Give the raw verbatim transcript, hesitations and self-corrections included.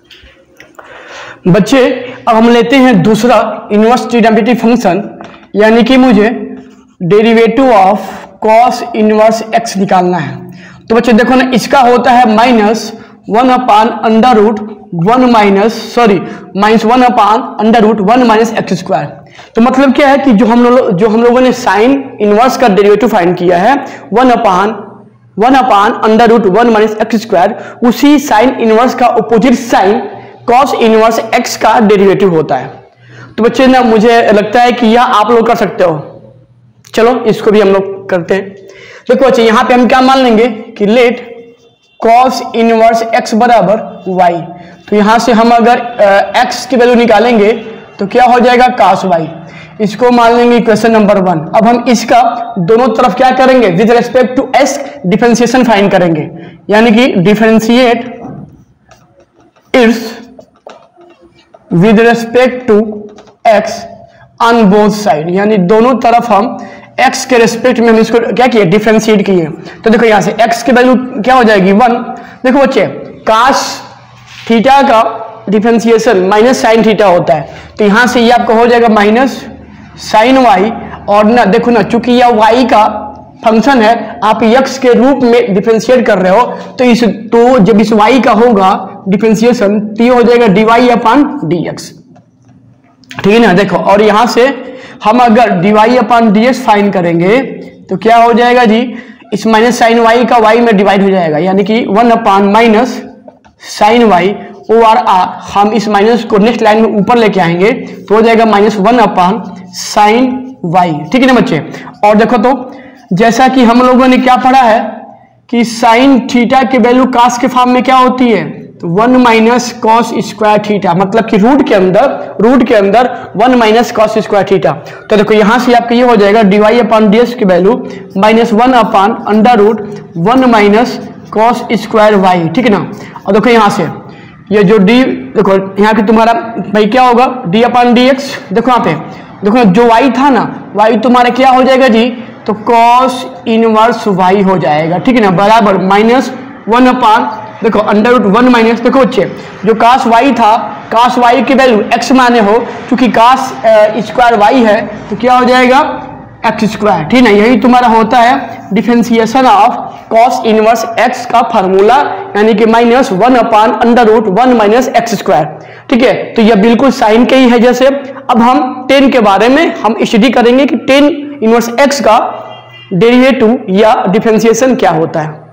बच्चे अब हम लेते हैं दूसरा इनवर्स ट्रिग्नोमेट्री फंक्शन, यानी कि मुझे derivative of cos inverse x निकालना है। तो बच्चे देखो ना, इसका होता है minus one upon under root one minus sorry minus one upon under root one minus x square. तो मतलब क्या है कि जो हम लोग जो हम लोगों ने साइन इनवर्स का डेरिवेटिव फाइंड किया है one upon one upon under root one minus x square, उसी साइन इनवर्स का opposite sine cos inverse x का डेरिवेटिव होता है। तो बच्चे ना मुझे लगता है कि यह आप लोग कर सकते हो। चलो इसको भी हम लोग करते हैं। देखो बच्चे यहाँ पे हम क्या मान लेंगे कि लेट कॉस इनवर्स एक्स बराबर वाई। तो यहां से हम अगर एक्स की वैल्यू निकालेंगे तो क्या हो जाएगा कॉस वाई। इसको मान लेंगे इक्वेशन नंबर वन। अब हम इसका दोनों तरफ क्या करेंगे with respect to x differentiation find करेंगे, यानी कि differentiate its with respect to x on both side, यानी दोनों तरफ हम x के रेस्पेक्ट में हम इसको क्या किए डिफरेंशिएट किए। तो देखो यहां से x की वैल्यू क्या हो जाएगी वन। देखो बच्चे cos थीटा का डिफरेंशिएशन माइनस साइन थीटा होता है, तो यहां से ये आपको हो जाएगा माइनस साइन वाई। और ना देखो ना, चूंकि यह y का फंक्शन है, आप x के रूप में डिफरेंशिएट कर रहे हो, तो इस तो जब इस y का होगा डिफरेंशिएशन तो ये हो जाएगा d y upon d x, ठीक है ना। देखो और यहां से हम अगर d y upon d x find करेंगे तो क्या हो जाएगा जी, इस माइनस साइन वाई का वाई में डिवाइड हो जाएगा, यानी कि one upon minus sine y ओ आर आर। हम इस माइनस को नेक्स्ट लाइन में ऊपर लेके आएंगे तो हो जाएगा minus one upon sine y, ठीक है ना बच्चे। और देखो तो जैसा कि हम लोगों ने क्या पढ़ा है कि साइन थीटा की वैल्यू कास के फॉर्म में क्या होती है, तो one minus cos square theta, मतलब कि रूट के अंदर रूट के अंदर one minus cos square theta. तो देखो यहां से आपका ये हो जाएगा d y upon d x की value minus one upon under root one minus cos square y, ठीक है ना। और देखो यहां से ये जो डी देखो यहाँ पे तुम्हारा भाई क्या होगा डी अपॉन डी एक्स। देखो यहाँ पे देखो जो वाई था ना, वाई तुम्हारा क्या हो जाएगा जी, तो कॉस इनवर्स वाई हो जाएगा, ठीक है ना, बराबर माइनस वन अपॉन देखो अंडर रूट वन माइनस देखो बच्चे जो कास वाई था, कास वाई की वैल्यू एक्स माने हो, क्योंकि कास स्क्वायर वाई है तो क्या हो जाएगा एक्स स्क्वायर, ठीक है ना। यही तुम्हारा होता है differentiation of cos inverse x का फार्मूला, यानी कि minus one upon under root one minus x square, ठीक है। तो यह बिल्कुल साइन के ही है जैसे। अब हम टेन के बारे में हम स्टडी करेंगे कि टेन इनवर्स एक्स का डेरिवेटिव या डिफरेंशिएशन क्या होता है।